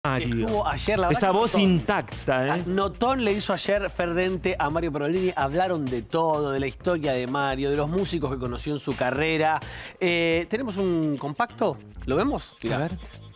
Mario. Estuvo ayer, la verdad. Esa voz intacta, ¿eh? Notón le hizo ayer Ferdente a Mario Pergolini. Hablaron de todo, de la historia de Mario, de los músicos que conoció en su carrera. Tenemos un compacto. ¿Lo vemos? A ver.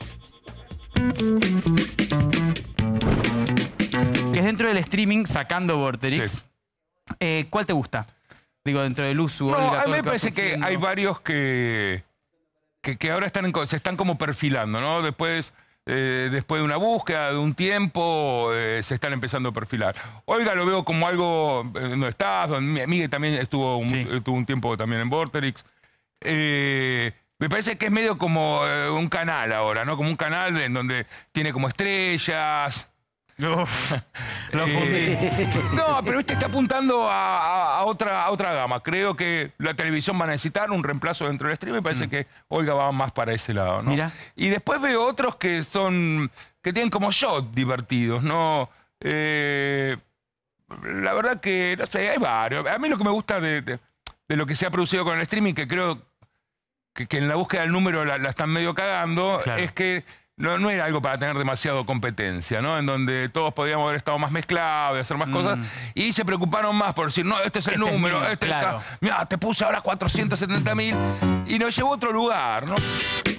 Que es dentro del streaming, sacando Vorterix. Sí. ¿Cuál te gusta? Digo, dentro del uso. No, a mí me parece que hay varios que ahora se están como perfilando, ¿no? Después de una búsqueda, de un tiempo, se están empezando a perfilar. Olga lo veo como algo donde estás, donde Miguel también estuvo un tiempo también en Vorterix. Me parece que es medio como un canal ahora, ¿no? Como un canal en donde tiene como estrellas. Lo fundí. No, pero este está apuntando a otra gama. Creo que la televisión va a necesitar un reemplazo dentro del stream. Me parece que Olga va más para ese lado, ¿no? Mira. Y después veo otros que tienen como shots divertidos, ¿no? La verdad que, no sé, hay varios. A mí lo que me gusta de lo que se ha producido con el streaming, que creo que en la búsqueda del número la están medio cagando, claro, es que no era algo para tener demasiado competencia, ¿no? En donde todos podríamos haber estado más mezclados y hacer más cosas. Y se preocuparon más por decir, no, este es el número, claro. Mira, te puse ahora 470.000 y nos llevó a otro lugar, ¿no?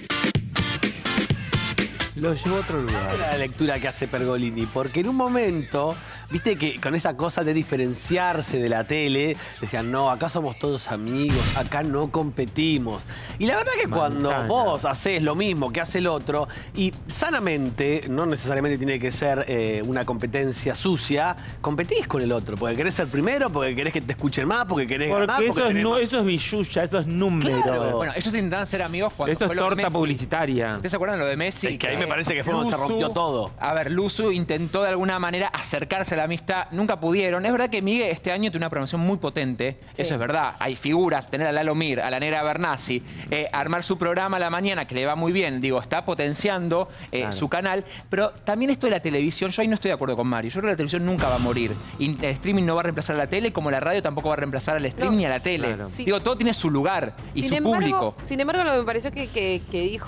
Lo llevó a otro lugar. La lectura que hace Pergolini, porque en un momento, viste que con esa cosa de diferenciarse de la tele, decían, no, acá somos todos amigos, acá no competimos. Y la verdad que cuando vos haces lo mismo que hace el otro, y sanamente, no necesariamente tiene que ser una competencia sucia, competís con el otro, porque querés ser primero, porque querés que te escuchen más, porque querés ganar, Eso es billulla, eso es número. Claro. Bueno, ellos intentaban ser amigos cuando Eso es fue lo de torta Messi. publicitaria. ¿Ustedes se acuerdan de lo de Messi? Es que ahí me parece que fue donde se rompió todo. A ver, Luzu intentó de alguna manera acercarse a la amistad, nunca pudieron. Es verdad que Miguel este año tiene una promoción muy potente, eso es verdad. Hay figuras, tener a Lalo Mir, a la Negra Bernasi, armar su programa a la mañana, que le va muy bien, digo, está potenciando su canal, pero también esto de la televisión, yo ahí no estoy de acuerdo con Mario, yo creo que la televisión nunca va a morir. Y el streaming no va a reemplazar a la tele, como la radio tampoco va a reemplazar al streaming ni a la tele. Claro. Sí. Digo, todo tiene su lugar y su público. Sin embargo, lo que me pareció que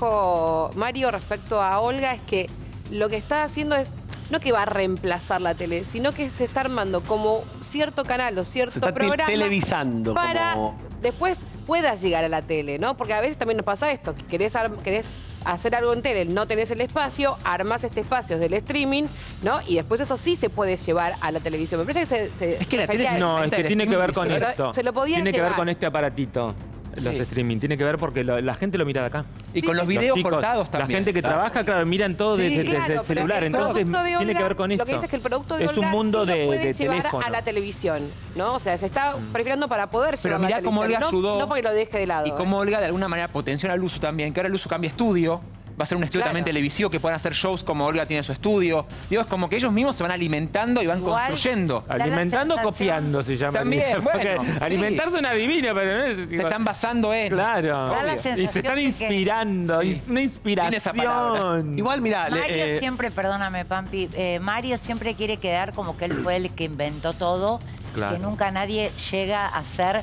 dijo Mario respecto a Olga es que lo que está haciendo es no que va a reemplazar la tele, sino que se está armando como cierto canal o cierto programa televisando para como... después puedas llegar a la tele, ¿no? Porque a veces también nos pasa esto, que querés hacer algo en tele, no tenés el espacio, armás este espacio del streaming, ¿no? Y después eso sí se puede llevar a la televisión. Me parece que Es que la tele No, es que tiene que ver con Pero esto. se lo podían Tiene que ver llevar. con este aparatito. Los streaming. Tiene que ver porque la gente lo mira de acá. Y con los Los videos chicos, cortados también. La gente que trabaja, claro, miran todo desde el celular. Entonces, tiene que ver con esto. Lo que dice es que el producto de es Olga un mundo sí lo puede de llevar teléfono. a la televisión, ¿no? O sea, se está perfilando para poder Pero llevar a la mirá cómo televisión. Olga ayudó. No porque lo deje de lado. Y cómo Olga de alguna manera potenció al uso también, que ahora el uso cambia estudio. Va a ser un estudio también televisivo que puedan hacer shows como Olga tiene su estudio. Digo, es como que ellos mismos se van alimentando y van construyendo. Alimentando, copiando se llama. También, bueno, alimentarse una divina, pero no es... Se están basando en... Claro. Da la Y sensación se están de que- inspirando. Sí. Una Tiene esa palabra. inspiración. Igual, mira, Mario siempre, perdóname, Pampi, Mario siempre quiere quedar como que él fue el que inventó todo, Claro. y que nunca nadie llega a hacer,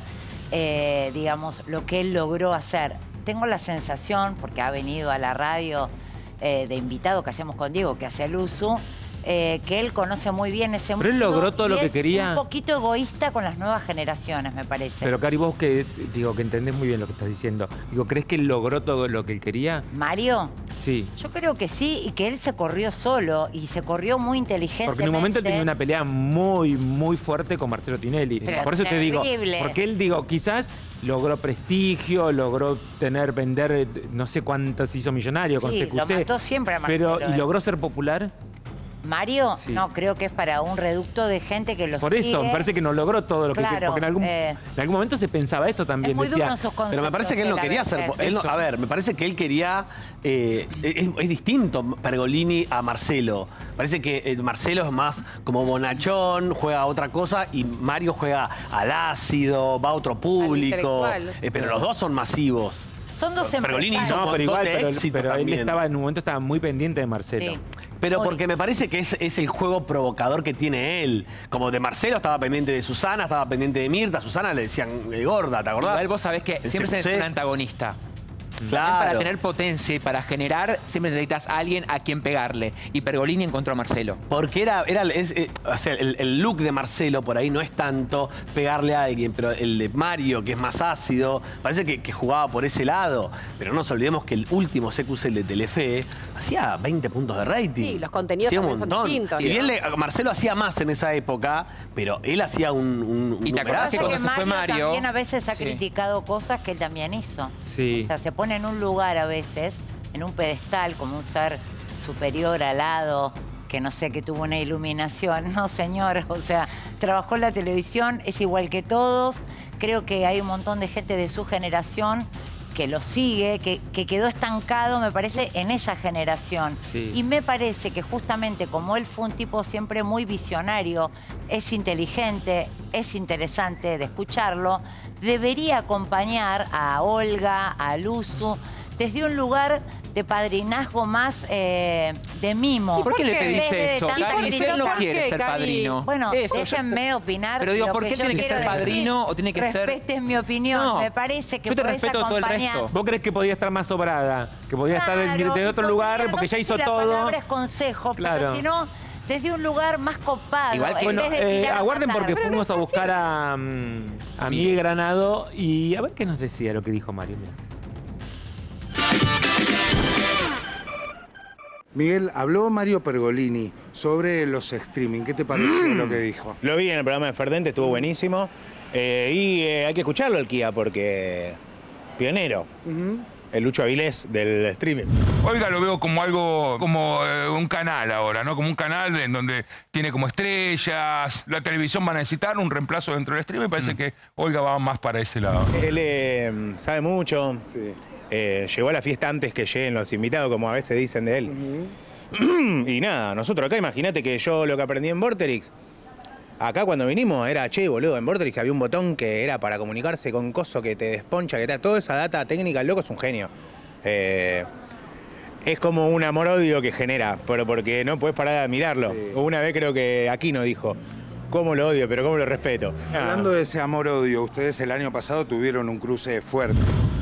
digamos, lo que él logró hacer. Tengo la sensación, porque ha venido a la radio de invitado que hacemos con Diego, que hace el uso, que él conoce muy bien ese mundo. Pero él logró todo y lo que es quería. un poquito egoísta con las nuevas generaciones, me parece. Pero, Cari, vos que entendés muy bien lo que estás diciendo. Digo, ¿crees que él logró todo lo que él quería? Mario, Sí. yo creo que sí, y que él se corrió solo, y se corrió muy inteligentemente. Porque en un momento él tenía una pelea muy, muy fuerte con Marcelo Tinelli. Pero Por eso te digo, terrible. porque él, quizás logró prestigio, logró vender, no sé cuántas hizo millonario con Sí, CQC. lo mató siempre a Marcelo. Pero, ¿y logró ser popular? Mario, Sí. no, creo que es para un reducto de gente que los Por eso, sigue. me parece que no logró todo lo que Claro, quería. Porque en algún momento se pensaba eso también. Es muy decía, duro esos conceptos. Pero me parece que él no de la quería ser... vencer. a ver, me parece que él quería... es distinto Pergolini a Marcelo. Parece que Marcelo es más como bonachón, juega a otra cosa, y Mario juega al ácido, va a otro público. intelectual. Pero los dos son masivos. Son dos Pergolini empresarios. hizo un No, pero montón igual, de éxito pero él también. estaba en un momento estaba muy pendiente de Marcelo. Sí. Pero Muy. porque me parece que es el juego provocador que tiene él. Como de Marcelo estaba pendiente de Susana, estaba pendiente de Mirta. A Susana le decían gorda, ¿te acordás? Igual vos sabés que siempre se necesita un antagonista. Claro. Para tener potencia y para generar, siempre necesitas a alguien a quien pegarle. Y Pergolini encontró a Marcelo. Porque o sea, el look de Marcelo por ahí no es tanto pegarle a alguien, pero el de Mario, que es más ácido, parece que jugaba por ese lado. Pero no nos olvidemos que el último CQC de Telefe hacía 20 puntos de rating. Sí, los contenidos Hacía un también son montón. distintos, Si ¿no? bien Marcelo hacía más en esa época, pero él hacía un Y te acordás numerazo. que cuando que se fue Mario, también a veces ha sí. criticado cosas que él también hizo. Sí. O sea, se pone en un lugar a veces, en un pedestal, como un ser superior, alado, que no sé, que tuvo una iluminación. No, señor, o sea, trabajó en la televisión, es igual que todos. Creo que hay un montón de gente de su generación que lo sigue, que quedó estancado, me parece, en esa generación. Sí. Y me parece que justamente como él fue un tipo siempre muy visionario, es inteligente, es interesante de escucharlo, debería acompañar a Olga, a Luzu, desde un lugar de padrinazgo más de mimo. ¿Y por qué le ¿Por qué? pedís En vez de eso? tanta Cari, si él no ¿por quiere qué, ser Cari? padrino. Bueno, Eso, déjenme opinar. Pero digo, lo ¿por qué yo tiene que quiero ser padrino decir. o tiene que ser...? Respeten mi opinión. No, Me parece que yo te podés respeto todo el acompañar. resto. ¿Vos crees que podía estar más sobrada? Que podía estar de Claro, otro y lugar podría, porque no ya sé hizo si todo. La palabra es consejo, Claro. pero si no, desde un lugar más copado. Igual que- en Bueno, vez de tirar a aguarden matar. porque fuimos a buscar a Miguel Granado y a ver qué nos decía lo que dijo Mario. Mira. Miguel, habló Mario Pergolini sobre los streaming. ¿Qué te pareció lo que dijo? Lo vi en el programa de Ferdente, estuvo buenísimo. Hay que escucharlo el Kia porque pionero. El Lucho Avilés del streaming. Olga lo veo como algo, como un canal ahora, ¿no? Como un canal en donde tiene como estrellas. La televisión va a necesitar un reemplazo dentro del streaming. Parece que Olga va más para ese lado. Él sabe mucho. Llegó a la fiesta antes que lleguen los invitados, como a veces dicen de él. Y nada, nosotros acá, imagínate que yo lo que aprendí en Vorterix, acá cuando vinimos era, che, boludo, en Vorterix había un botón que era para comunicarse con coso que te desponcha, que te da toda esa data técnica, el loco es un genio. Es como un amor-odio que genera, pero porque no puedes parar de admirarlo. Una vez creo que Aquino dijo, cómo lo odio, pero cómo lo respeto. Hablando de ese amor-odio, ustedes el año pasado tuvieron un cruce fuerte.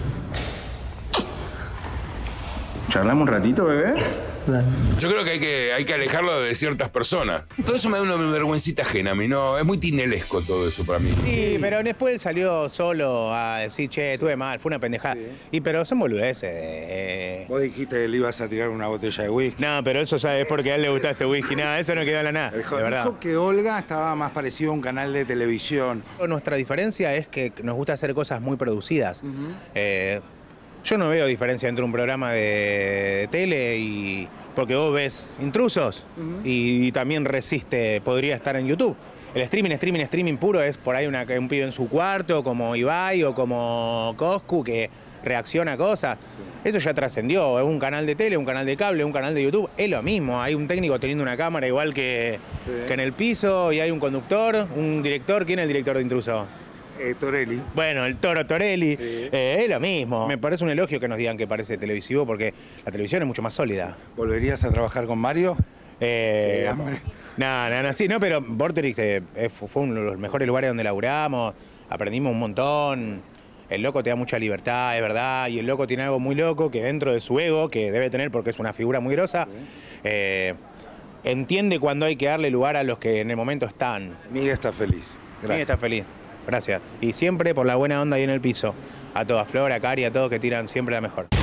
¿Charlamos un ratito, bebé? Yo creo que hay que alejarlo de ciertas personas. Todo eso me da una vergüencita ajena a mí, ¿no? Es muy tinelesco todo eso para mí. Sí, pero después él salió solo a decir, che, estuve mal, fue una pendejada. Pero son boludeces. Vos dijiste que le ibas a tirar una botella de whisky. No, pero eso ya es porque a él le gusta ese whisky. Nada, eso no quedó en la nada, Dijo, de verdad. dijo que Olga estaba más parecido a un canal de televisión. Nuestra diferencia es que nos gusta hacer cosas muy producidas. Yo no veo diferencia entre un programa de tele y... Porque vos ves Intrusos y también Resiste, podría estar en YouTube. El streaming puro es por ahí un pibe en su cuarto, como Ibai o como Coscu, que reacciona a cosas. Eso ya trascendió. Es un canal de tele, un canal de cable, un canal de YouTube. Es lo mismo. Hay un técnico teniendo una cámara igual que en el piso y hay un conductor, un director. ¿Quién es el director de Intrusos? Torelli. Bueno, el Toro Torelli, es lo mismo. Me parece un elogio que nos digan que parece televisivo porque la televisión es mucho más sólida. ¿Volverías a trabajar con Mario? Hombre. No, pero Vorterix fue uno de los mejores lugares donde laburamos, aprendimos un montón. El loco te da mucha libertad, es verdad, y el loco tiene algo muy loco que dentro de su ego, que debe tener porque es una figura muy grosa, entiende cuando hay que darle lugar a los que en el momento están. Miguel está feliz. Miguel Gracias. está feliz. Gracias. Y siempre por la buena onda ahí en el piso. A toda Flor, a Cari, a todos que tiran siempre la mejor.